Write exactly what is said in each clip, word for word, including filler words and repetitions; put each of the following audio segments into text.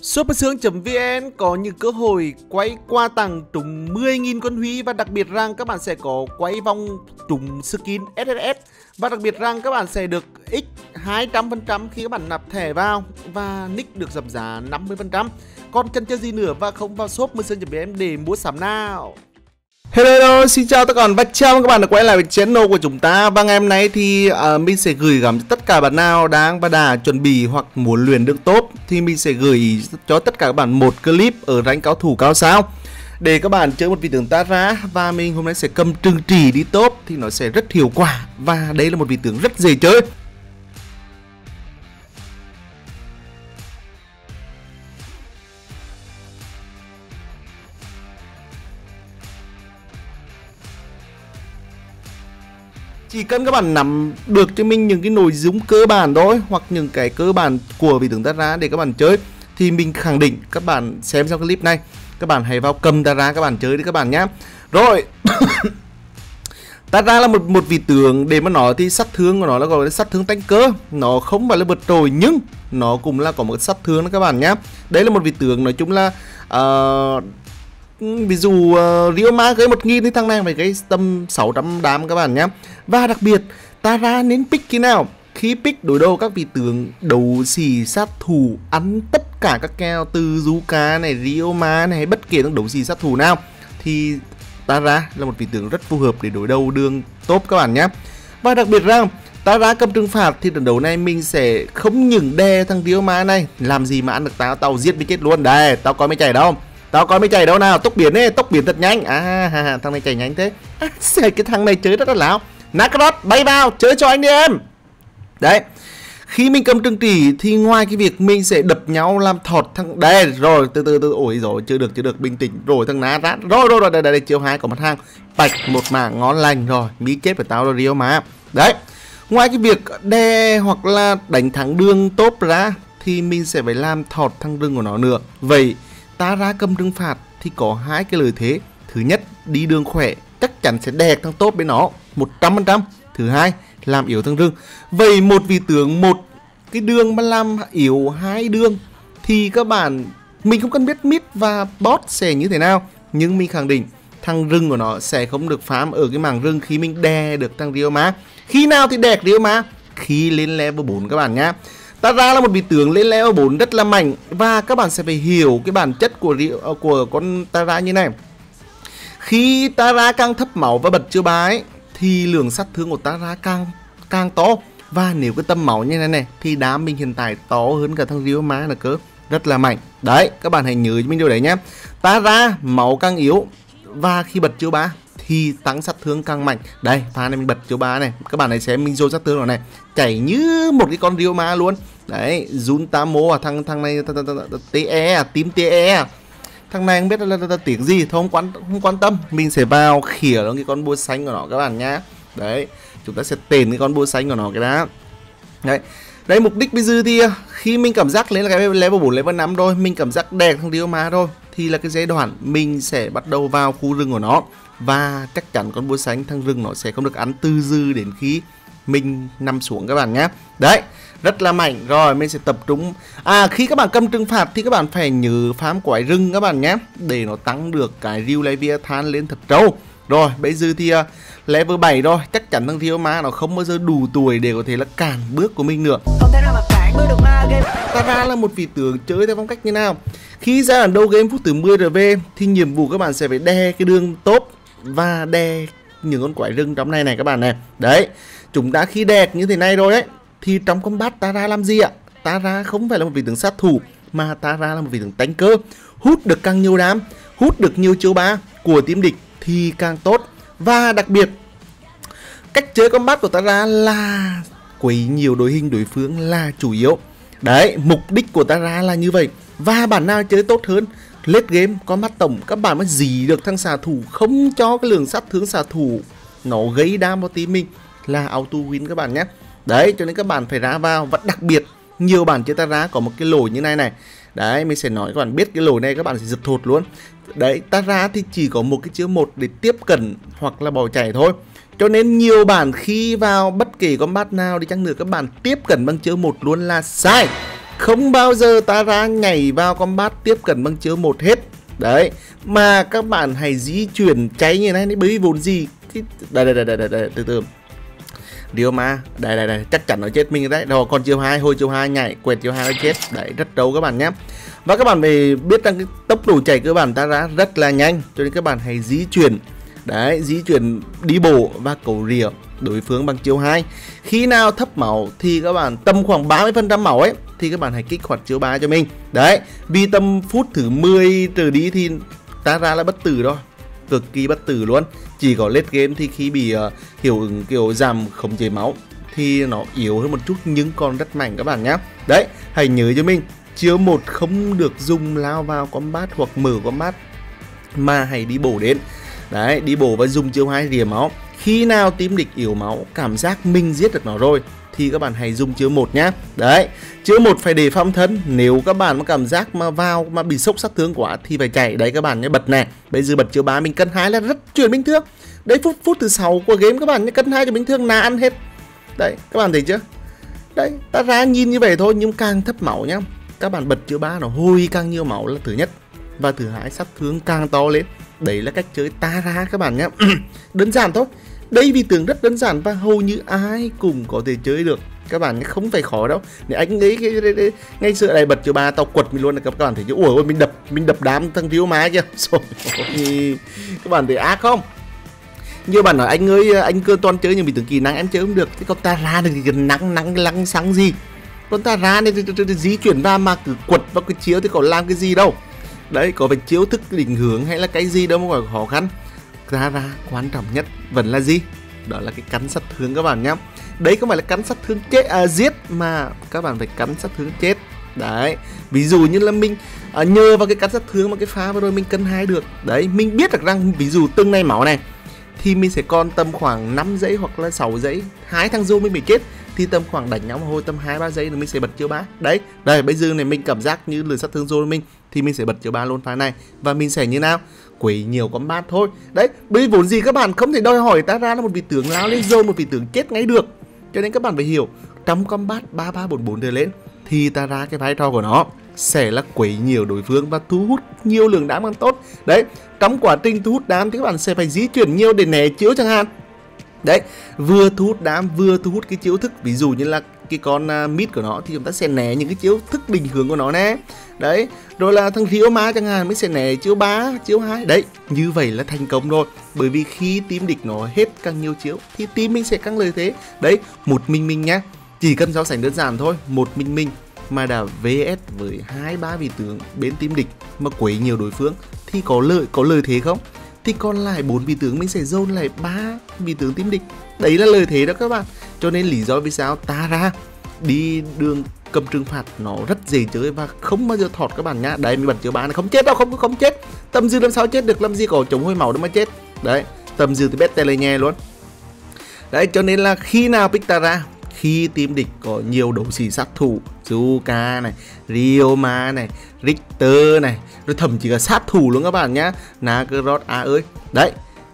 Supersướng.vn có những cơ hội quay quà tặng trúng mười nghìn con Huy, và đặc biệt rằng các bạn sẽ có quay vòng trúng skin ét ét ét, và đặc biệt rằng các bạn sẽ được x hai trăm phần trăm khi các bạn nạp thẻ vào, và nick được giảm giá năm mươi phần trăm. Còn chân chơi gì nữa và không vào shop Supersướng.vn để mua sắm nào. Hello, xin chào tất cả và chào các bạn đã quay lại với channel của chúng ta. Và ngày hôm nay thì uh, mình sẽ gửi gắm tất cả bạn nào đang và đã chuẩn bị hoặc muốn luyện được top, thì mình sẽ gửi cho tất cả các bạn một clip ở rank cao thủ cao sao để các bạn chơi một vị tướng Tara. Và mình hôm nay sẽ cầm trừng trì đi top thì nó sẽ rất hiệu quả, và đây là một vị tướng rất dễ chơi. Chỉ cần các bạn nắm được cho mình những cái nội dung cơ bản thôi, hoặc những cái cơ bản của vị tướng Tara để các bạn chơi, thì mình khẳng định các bạn xem xong clip này, các bạn hãy vào cầm Tara các bạn chơi đi các bạn nhé. Rồi Tara là một một vị tướng để mà nói thì sát thương của nó là gọi là sát thương tanker, nó không phải là vượt trội nhưng nó cũng là có một sát thương đó các bạn nhé. Đấy là một vị tướng nói chung là uh, ví dụ uh, Ryoma gây một nghìn thì thằng này phải gây tầm sáu trăm đam các bạn nhé. Và đặc biệt Tara nên pick khi nào? Khi pick đối đầu các vị tướng đấu xì sát thủ ăn tất cả các kèo từ Zuka này, Ryoma này hay bất kể những đấu xì sát thủ nào, thì Tara là một vị tướng rất phù hợp để đối đầu đường top các bạn nhé. Và đặc biệt rằng Tara cầm trừng phạt thì trận đấu này mình sẽ không những đè thằng Ryoma này, làm gì mà ăn được tao, tao giết mới chết luôn. Đây, tao có mấy chạy đâu. Tao coi mới chạy đâu nào, tốc biến ấy, tốc biến thật nhanh. À, à, à thằng này chạy nhanh thế. À, cái thằng này chơi rất là láo. Nakarot bay vào, chơi cho anh đi em. Đấy. Khi mình cầm trừng trì thì ngoài cái việc mình sẽ đập nhau làm thọt thằng đây rồi, từ từ từ ôi rồi, chưa được chưa được, bình tĩnh rồi thằng ná rát. Rồi rồi rồi, đây đây, đây chiều hai có mặt hàng. Bạch một mảng ngon lành rồi, mỹ chết phải tao rồi Rio mà. Đấy. Ngoài cái việc đe hoặc là đánh thắng đường top ra thì mình sẽ phải làm thọt thằng rừng của nó nữa. Vậy Tara cầm trừng phạt thì có hai cái lợi thế. Thứ nhất, đi đường khỏe chắc chắn sẽ đè thằng top bên nó một trăm phần trăm. Thứ hai, làm yếu thằng rừng. Vậy một vị tướng một cái đường mà làm yếu hai đường thì các bạn, mình không cần biết mid và bot sẽ như thế nào, nhưng mình khẳng định thằng rừng của nó sẽ không được farm ở cái mảng rừng khi mình đè được thằng Ryoma. Khi nào thì đè Ryoma? Khi lên level bốn các bạn nhá. Tara là một vị tướng lên level bốn rất là mạnh, và các bạn sẽ phải hiểu cái bản chất của của con Tara như này. Khi Tara càng thấp máu và bật chiêu bá ấy, thì lượng sát thương của Tara càng càng to, và nếu cái tâm máu như này này thì đám mình hiện tại to hơn cả thằng Ryoma là cơ, rất là mạnh. Đấy, các bạn hãy nhớ cho mình điều đấy nhé. Tara máu càng yếu và khi bật chiêu bá thì tăng sát thương càng mạnh. Đây, pha này mình bật chiêu bá này, các bạn hãy xem mình dồn sát thương rồi này, chảy như một cái con Ryoma luôn. Đấy, Juntamo à, thằng thằng này tê e à, tím tê e à. Thằng này không biết là, là, là, là tiếng gì, thôi không quan không quan tâm, mình sẽ vào khỉa nó cái con búa xanh của nó các bạn nhá. Đấy, chúng ta sẽ tên cái con búa xanh của nó cái đó. Đấy. Đây, mục đích bây giờ thì khi mình cảm giác lên là cái level bốn, level năm rồi, mình cảm giác đẹp thằng Ryoma thôi, thì là cái giai đoạn mình sẽ bắt đầu vào khu rừng của nó, và chắc chắn con búa xanh thằng rừng nó sẽ không được ăn từ dư đến khi mình nằm xuống các bạn nhé. Đấy, rất là mạnh. Rồi mình sẽ tập trung. À, khi các bạn cầm trừng phạt thì các bạn phải nhớ farm quái rừng các bạn nhé, để nó tăng được cái Ryu Leviathan lên thật trâu. Rồi bây giờ thì uh, level bảy rồi, chắc chắn thằng Ryoma nó không bao giờ đủ tuổi để có thể là cản bước của mình nữa. Không thể nào mà cản bước được ma game. Tara là một vị tướng chơi theo phong cách như nào? Khi ra ở đầu game phút thứ mười rờ vê thì nhiệm vụ các bạn sẽ phải đè cái đường top và đè những con quái rừng trong này này các bạn này. Đấy, chúng ta khi đè như thế này rồi đấy, thì trong combat Tara làm gì ạ? Tara không phải là một vị tướng sát thủ, mà Tara là một vị tướng tanker. Hút được càng nhiều đám, hút được nhiều chiêu bá của team địch thì càng tốt. Và đặc biệt, cách chơi combat của Tara là quấy nhiều đội hình đối phương là chủ yếu. Đấy, mục đích của Tara là như vậy. Và bản nào chơi tốt hơn, late game combat tổng các bạn mới dì được thằng xạ thủ, không cho cái lượng sát thương xạ thủ nó gây đam vào team mình là auto win các bạn nhé. Đấy, cho nên các bạn phải ra vào. Và đặc biệt nhiều bạn chơi Tara có một cái lỗi như này này. Đấy, mình sẽ nói các bạn biết cái lỗi này các bạn sẽ giật thột luôn. Đấy, Tara thì chỉ có một cái chiêu một để tiếp cận hoặc là bỏ chạy thôi. Cho nên nhiều bạn khi vào bất kỳ combat nào đi chăng nữa các bạn tiếp cận bằng chiêu một luôn là sai. Không bao giờ Tara nhảy vào combat tiếp cận bằng chiêu một hết. Đấy, mà các bạn hãy di chuyển cháy như này, bởi vì vốn gì cái... đây, đây, đây, đây, đây, từ từ. Điều mà, đây, đây, đây, chắc chắn nó chết mình đấy. Rồi, còn chiêu hai, hồi chiêu hai nhảy, quẹt chiêu hai nó chết. Đấy, rất trâu các bạn nhé. Và các bạn phải biết rằng cái tốc độ chạy cơ bản Tara rất là nhanh, cho nên các bạn hãy di chuyển. Đấy, di chuyển đi bộ và cầu rìa đối phương bằng chiêu hai. Khi nào thấp máu thì các bạn tầm khoảng ba mươi phần trăm máu ấy thì các bạn hãy kích hoạt chiêu ba cho mình. Đấy, vì tầm phút thứ mười trở đi thì Tara là bất tử đó, cực kỳ bất tử luôn. Chỉ có late game thì khi bị uh, hiệu ứng kiểu giảm khống chế máu thì nó yếu hơn một chút nhưng còn rất mạnh các bạn nhé. Đấy, hãy nhớ cho mình, chiêu một không được dùng lao vào combat hoặc mở combat, mà hãy đi bổ đến. Đấy, đi bổ và dùng chiêu hai rìa máu. Khi nào team địch yếu máu, cảm giác mình giết được nó rồi thì các bạn hãy dùng chiêu một nhá. Đấy, chiêu một phải để phòng thân. Nếu các bạn có cảm giác mà vào mà bị sốc sát thương quá thì phải chạy. Đấy các bạn nhé, bật nè. Bây giờ bật chiêu ba mình cân hai là rất chuyển bình thường. Đấy, phút phút thứ sáu của game các bạn nhé, cân hai cho bình thường là ăn hết. Đấy, các bạn thấy chưa? Đấy, ta ra nhìn như vậy thôi nhưng càng thấp máu nhá. Các bạn bật chiêu ba nó hồi càng nhiều máu là thứ nhất. Và thứ hai, sát thương càng to lên. Đấy là cách chơi Tara các bạn nhé. Đơn giản thôi. Đây vì tưởng rất đơn giản và hầu như ai cũng có thể chơi được. Các bạn không phải khó đâu. Nếu anh ấy cái, cái, cái, ngay xưa này bật chiều ba tao quật mình luôn là các bạn thấy chứ. Ủa ôi mình đập mình đập đám thằng thiếu má kia. Các bạn thấy ác không? Như bạn nói anh ơi anh cơ toàn chơi nhưng vì tưởng kỹ năng em chơi không được. Thế còn Tara được thì nắng nắng lăng xăng gì. Còn Tara này di chuyển ra mà cứ quật vào cái chiếu thì còn làm cái gì đâu. Đấy, có phải chiếu thức định hướng hay là cái gì đâu mà gọi khó khăn. Ra ra quan trọng nhất vẫn là gì? Đó là cái cắn sát thương các bạn nhé. Đấy không phải là cắn sát thương chết à, giết mà các bạn phải cắn sát thương chết. Đấy, ví dụ như là mình à, nhờ vào cái cắn sát thương mà cái pha vừa rồi mình cân hai được. Đấy, mình biết được rằng ví dụ từng này máu này thì mình sẽ còn tầm khoảng năm giây hoặc là sáu giây, hai thằng Zô mình bị chết thì tầm khoảng đánh nhau mà hồi tầm hai ba giây rồi mình sẽ bật chiêu ba. Đấy, đây bây giờ này mình cảm giác như lừa sát thương Zô mình thì mình sẽ bật chiêu ba luôn pha này và mình sẽ như nào? Quấy nhiều combat thôi. Đấy, bởi vốn gì các bạn không thể đòi hỏi Tara là một vị tướng lao lên zone, một vị tướng chết ngay được. Cho nên các bạn phải hiểu, trong combat ba ba bốn bốn trở lên thì Tara cái vai trò của nó sẽ là quấy nhiều đối phương và thu hút nhiều lượng đám càng tốt. Đấy, trong quá trình thu hút đám thì các bạn sẽ phải di chuyển nhiều để né chiếu chẳng hạn. Đấy, vừa thu hút đám vừa thu hút cái chiếu thức, ví dụ như là cái con uh, mid của nó thì chúng ta sẽ né những cái chiếu thức định hướng của nó nè. Đấy, rồi là thằng Rio Ma chẳng hạn mới sẽ né chiếu ba, chiếu hai. Đấy, như vậy là thành công rồi. Bởi vì khi team địch nó hết càng nhiều chiếu thì team mình sẽ càng lợi thế. Đấy, một mình mình nhá, chỉ cần so sánh đơn giản thôi, một mình mình mà đã vê ét với hai ba vị tướng bên team địch mà quấy nhiều đối phương thì có lợi có lợi thế không? Thì còn lại bốn vị tướng mình sẽ zone lại ba vị tướng team địch. Đấy là lợi thế đó các bạn. Cho nên lý do vì sao Tara đi đường cầm trừng phạt nó rất dễ chơi và không bao giờ thọt các bạn nhá. Đấy, mình bật chiều ba này không chết đâu, không không chết. Tầm dư làm sao chết được, làm gì có chống hôi máu đâu mà chết. Đấy, tầm dư thì bét tele nhè luôn. Đấy, cho nên là khi nào pick Tara, khi team địch có nhiều đấu sĩ sát thủ, Zuka này, Ryoma này, Richter này, rồi thậm chí là sát thủ luôn các bạn nhá, Nagaroth à ơi. Đấy,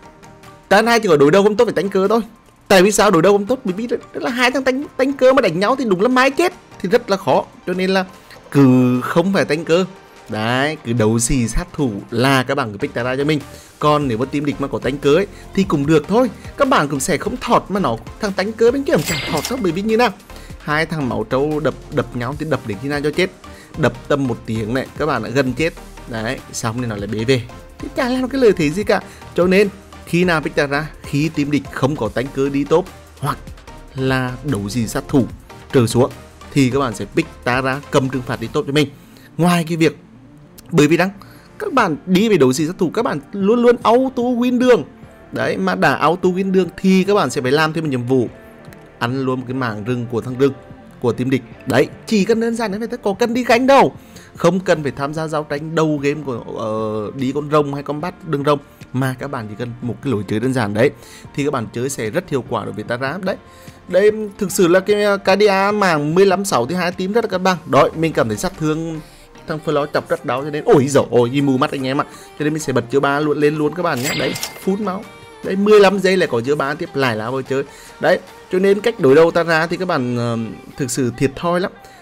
Tan hai chỉ có đối đầu không tốt phải đánh cơ thôi. Tại vì sao đối đầu không tốt? Bởi vì đó là hai thằng đánh đánh cơ mà đánh nhau thì đúng là mai chết thì rất là khó. Cho nên là cứ không phải đánh cơ. Đấy, cứ đấu sĩ sát thủ là các bạn cứ pick Tara cho mình. Còn nếu mà team địch mà có đánh cơ ấy, thì cũng được thôi. Các bạn cũng sẽ không thọt mà nó thằng đánh cơ bên kia cũng chẳng thọt đâu. Bởi vì như nào, hai thằng máu trâu đập đập nhau thì đập đến khi nào cho chết. Đập tầm một tiếng này các bạn đã gần chết. Đấy, xong thì nó lại bế về thì chả làm cái lời thế gì cả. Cho nên khi nào pick Tara, khi team địch không có đánh cơ đi top hoặc là đấu sĩ sát thủ trở xuống thì các bạn sẽ pick Tara cầm trừng phạt đi top cho mình. Ngoài cái việc bởi vì đăng các bạn đi về đấu sĩ sát thủ các bạn luôn luôn auto win đường. Đấy, mà đã auto win đường thì các bạn sẽ phải làm thêm một nhiệm vụ ăn luôn một cái mảng rừng của thằng rừng của team địch. Đấy, chỉ cần đơn giản thế thôi, có cần đi gánh đâu, không cần phải tham gia giao tranh đầu game của uh, đi con rồng hay combat đường rồng, mà các bạn chỉ cần một cái lối chơi đơn giản đấy thì các bạn chơi sẽ rất hiệu quả đối với Tara. Đấy, đây thực sự là cái ca đê a mảng mười lăm sáu thì hai team rất là cân bằng. Đó, mình cảm thấy sát thương thằng Flo chọc rất đau cho nên ôi dồi ôi gì mù mắt anh em ạ. Cho nên mình sẽ bật chiêu ba luôn lên luôn các bạn nhé. Đấy, phút máu. Đấy, mười lăm giây lại có chiêu ba tiếp lại là vào chơi. Đấy, cho nên cách đối đầu Tara thì các bạn uh, thực sự thiệt thòi lắm.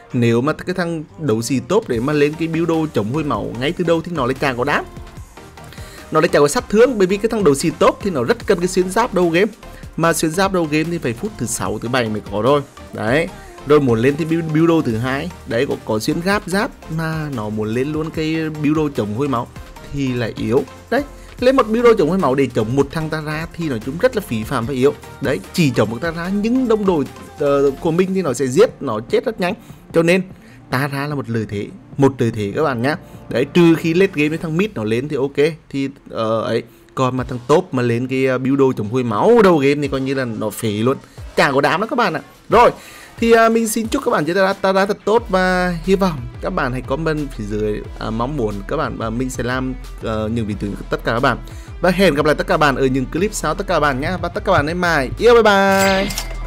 Nếu mà cái thằng đấu sĩ top để mà lên cái build đồ chống hồi máu ngay từ đầu thì nó lại chẳng có đám, nó lại chẳng có sát thương, bởi vì cái thằng đấu sĩ top thì nó rất cần cái xuyên giáp đầu game, mà xuyên giáp đầu game thì phải phút thứ sáu thứ bảy mới có rồi đấy. Rồi muốn lên thì build, build đồ thứ hai đấy, có có xuyên giáp giáp mà nó muốn lên luôn cái build đồ chống hồi máu thì lại yếu đấy. Lên một build đồ chống hồi máu để chống một thằng Tara thì nói chung rất là phí phạm và yếu đấy. Chỉ chống một Tara nhưng đồng đội uh, của mình thì nó sẽ giết, nó chết rất nhanh, cho nên Tara là một lợi thế, một lợi thế các bạn nhá. Đấy, trừ khi late game với thằng mid nó lên thì ok thì uh, ấy, còn mà thằng top mà lên cái build đồ chống hồi máu đầu game thì coi như là nó phế luôn, chẳng có đám đó các bạn ạ. Rồi thì uh, mình xin chúc các bạn chơi Tara, Tara thật tốt, và hy vọng các bạn hãy comment phía dưới uh, mong muốn các bạn và mình sẽ làm uh, những video tất cả các bạn, và hẹn gặp lại tất cả các bạn ở những clip sau tất cả các bạn nhé, và tất cả các bạn hãy mãi yêu, bye bye.